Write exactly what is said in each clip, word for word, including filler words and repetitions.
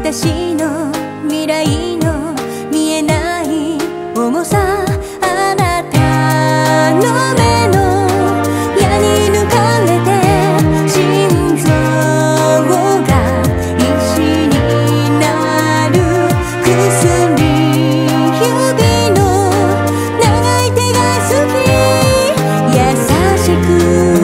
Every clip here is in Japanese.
私の未来の見えない重さ、あなたの目の矢に抜かれて心臓が石になる薬、指の長い手が好き、優しく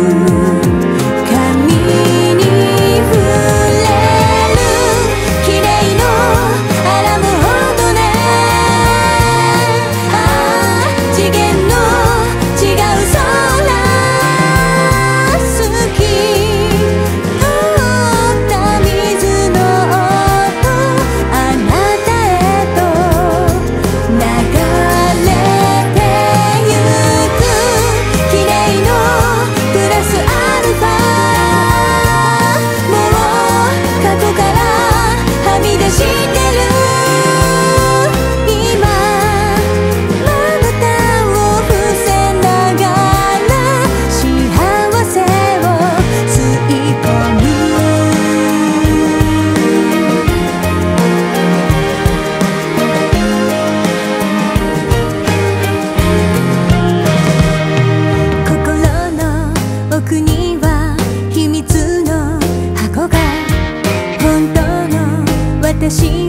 髪に触れる綺麗のアラムほどね、ああ次元の違う空好き、通った水の音、あなたへと流れてゆく綺麗のプラスアルファ、もう過去からはみ出してる、今まぶたを伏せながら幸せを吸い込む、心の奥には秘密の箱が、本当の私